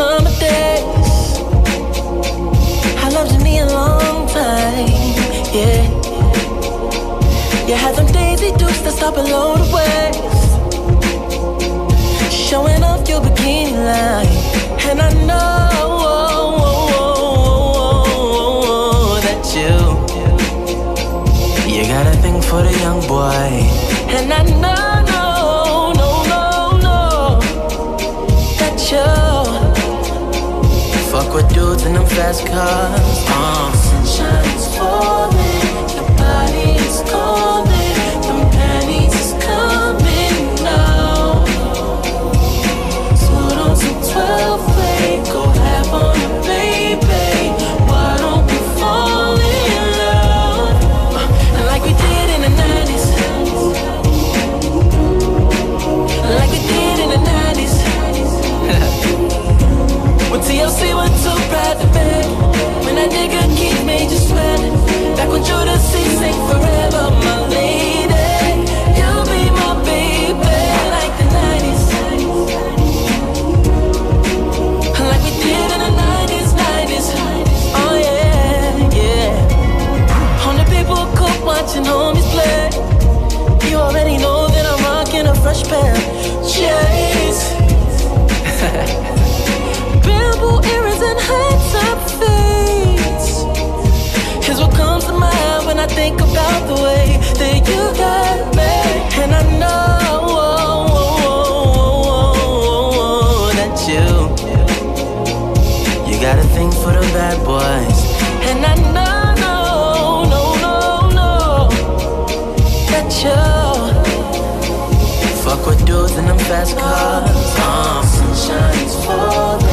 summer days. I loved you me a long time, yeah. You had them Daisy Dukes that stop below the waist, showing off your bikini line. And I know that you got a thing for the young boy. And I know that you fuck with dudes in them fast cars. Sunshine's falling, your body is calling, them panties is coming now. So don't some 12 play, go half on the baby. Why don't we fall in love? And like we did in the 90s, like we did in the 90s. When TLC went too bad to bed, when that nigga Keith made you sweat, back when Judicial sing forever, my lady, you'll be my baby, like the 90s, like we did in the 90s. Oh yeah, yeah. On the people cook, watching homies play, you already know that I'm rocking a fresh pair of J's. Bamboo earrings and high-top fades is what comes to mind when I think about the way that you got me. And I know that you got a thing for the bad boys. And I know that you fuck with dudes in them fast cars. Sunshine's falling,